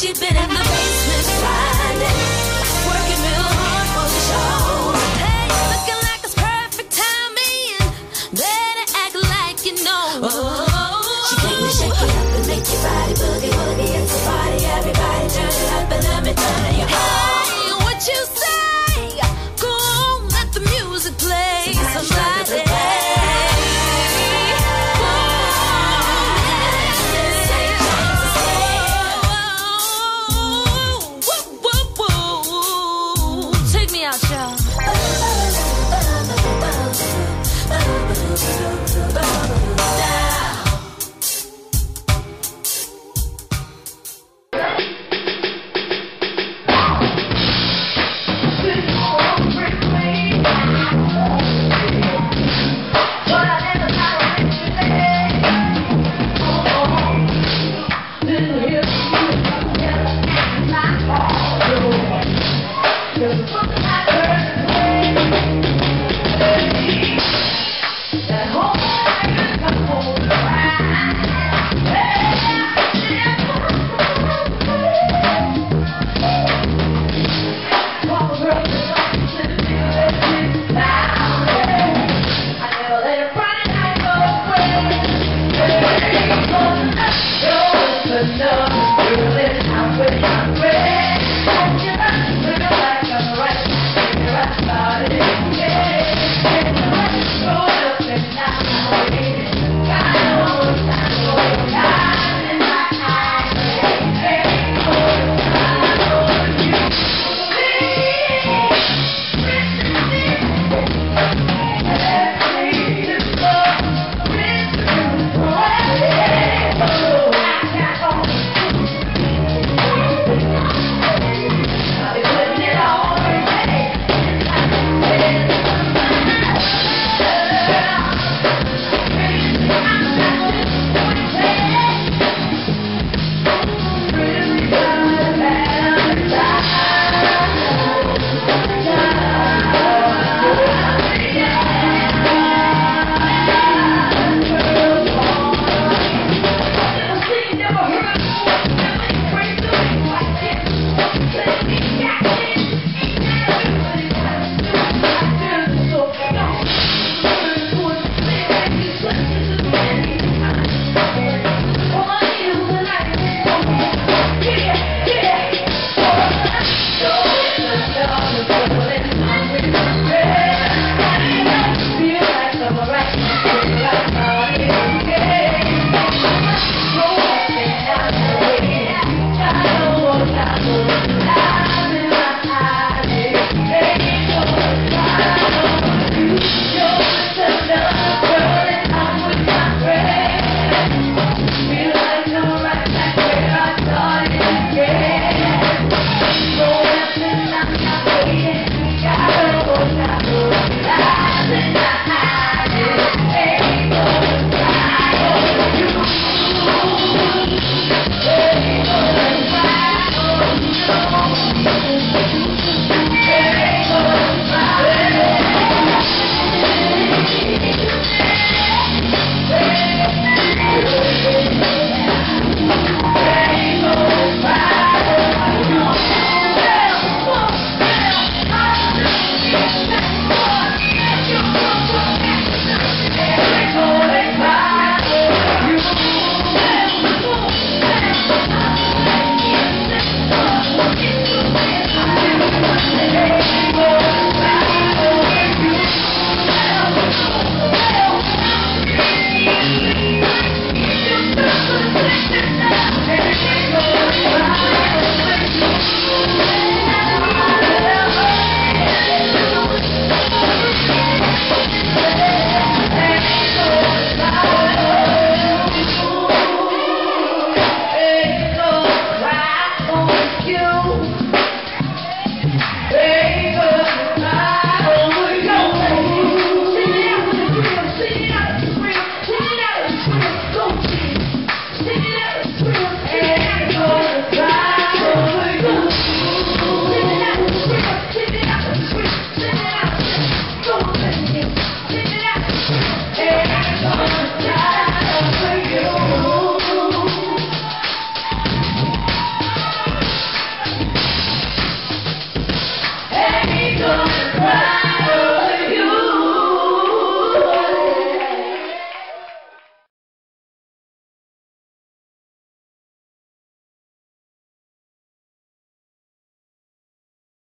She's been in the basement grinding, working real hard for the show. Hey, looking like it's perfect timing. Better act like you know. She came to shake it up and make your body boogie woogie. It's a party, everybody turn it up and let me turn you on. Hey, what you say? Go on, let the music play. Somebody. Take me out, y'all. No, I'm ready.